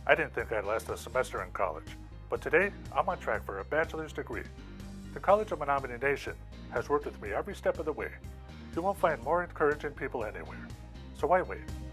I didn't think I'd last a semester in college, but today I'm on track for a bachelor's degree. The College of Menominee Nation has worked with me every step of the way. You won't find more encouraging people anywhere. So why wait?